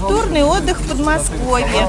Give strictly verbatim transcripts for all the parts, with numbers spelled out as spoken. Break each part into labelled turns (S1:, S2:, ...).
S1: Культурный отдых в Подмосковье.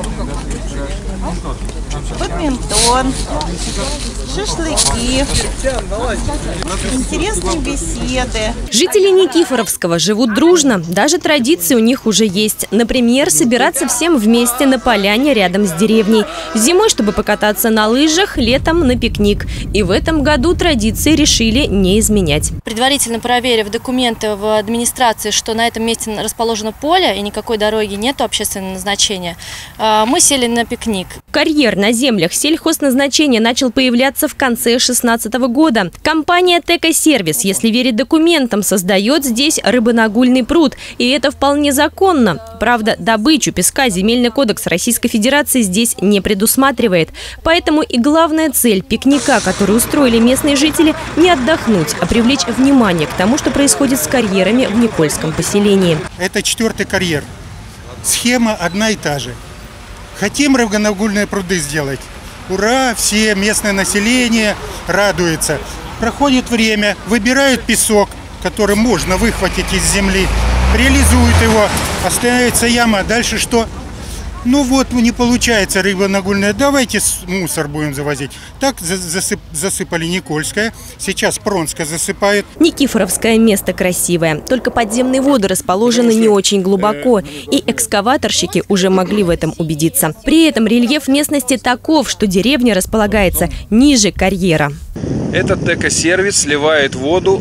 S1: Бадминтон, шашлыки, интересные беседы.
S2: Жители Никифоровского живут дружно. Даже традиции у них уже есть. Например, собираться всем вместе на поляне рядом с деревней. Зимой, чтобы покататься на лыжах, летом на пикник. И в этом году традиции решили не изменять.
S3: Предварительно проверив документы в администрации, что на этом месте расположено поле и никакой дороги нет общественного назначения, мы сели на пикник.
S2: Карьер на землях сельхозназначения начал появляться в конце две тысячи шестнадцатого года. Компания «Текосервис», если верить документам, создает здесь рыбонагульный пруд. И это вполне законно. Правда, добычу песка Земельный кодекс Российской Федерации здесь не предусматривает. Поэтому и главная цель пикника, который устроили местные жители, не отдохнуть, а привлечь внимание к тому, что происходит с карьерами в Никольском поселении.
S4: Это четвертый карьер. Схема одна и та же. Хотим рыбонагульные пруды сделать. Ура! Все местное население радуется. Проходит время, выбирают песок, который можно выхватить из земли, реализуют его, останавливается яма. Дальше что? Ну вот, не получается рыбонагульная, давайте мусор будем завозить. Так засып, засыпали Никольское, сейчас Пронское засыпает.
S2: Никифоровское место красивое, только подземные воды расположены не очень глубоко, и экскаваторщики уже могли в этом убедиться. При этом рельеф местности таков, что деревня располагается ниже карьера.
S5: Этот Текосервис сливает воду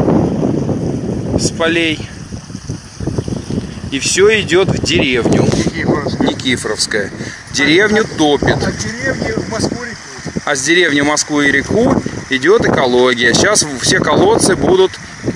S5: с полей. И все идет в деревню Никифоровская. Деревню топит. А с деревни в Москву и реку идет экология. Сейчас все колодцы будут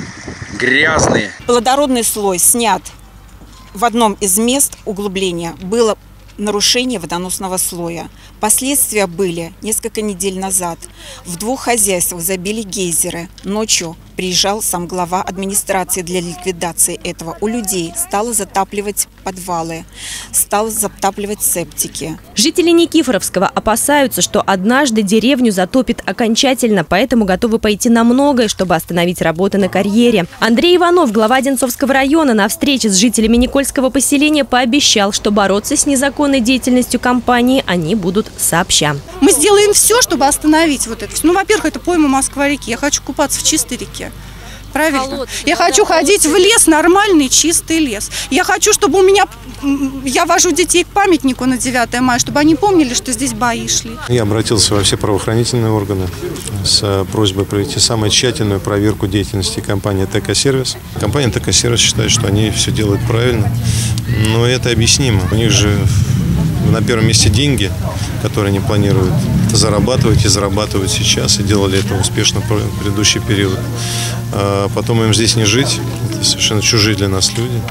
S5: грязные.
S6: Плодородный слой снят в одном из мест углубления. Было нарушение водоносного слоя. Последствия были несколько недель назад. В двух хозяйствах забили гейзеры. Ночью приезжал сам глава администрации для ликвидации этого. У людей стало затапливать подвалы, стало затапливать септики.
S2: Жители Никифоровского опасаются, что однажды деревню затопит окончательно, поэтому готовы пойти на многое, чтобы остановить работы на карьере. Андрей Иванов, глава Одинцовского района, на встрече с жителями Никольского поселения пообещал, что бороться с незаконной деятельностью компании они будут сообща.
S7: Мы сделаем все, чтобы остановить вот это. Ну, во-первых, это пойма Москва-реки. Я хочу купаться в чистой реке. Правильно? Колодцы, я хочу ходить в лес, нормальный, чистый лес. Я хочу, чтобы у меня... Я вожу детей к памятнику на девятое мая, чтобы они помнили, что здесь бои шли.
S8: Я обратился во все правоохранительные органы с просьбой провести самую тщательную проверку деятельности компании «Текосервис». Компания «Текосервис» считает, что они все делают правильно, но это объяснимо. У них же на первом месте деньги, которые они планируют зарабатывать и зарабатывают сейчас, и делали это успешно в предыдущий период. А потом им здесь не жить, это совершенно чужие для нас люди,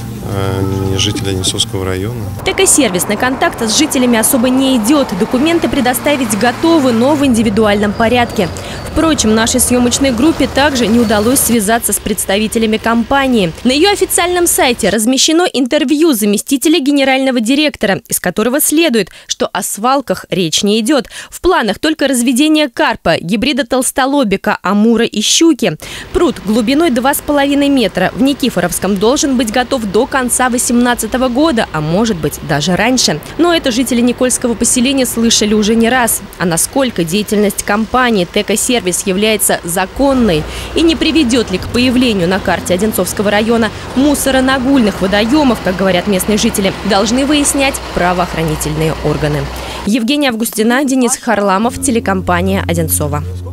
S8: не жители Одинцовского района.
S2: Текосервис на контакт с жителями особо не идет. Документы предоставить готовы, но в индивидуальном порядке. Впрочем, нашей съемочной группе также не удалось связаться с представителями компании. На ее официальном сайте размещено интервью заместителя генерального директора, из которого следует, что о свалках речь не идет. В планах только разведение карпа, гибрида толстолобика, амура и щуки. Пруд глубиной два с половиной метра в Никифоровском должен быть готов до конца две тысячи восемнадцатого года, а может быть даже раньше. Но это жители Никольского поселения слышали уже не раз. А насколько деятельность компании «Текосервис» является законной и не приведет ли к появлению на карте Одинцовского района мусоронагульных водоемов, как говорят местные жители, должны выяснять правоохранительные органы. Евгения Августина, Денис Харламов, телекомпания «Одинцова».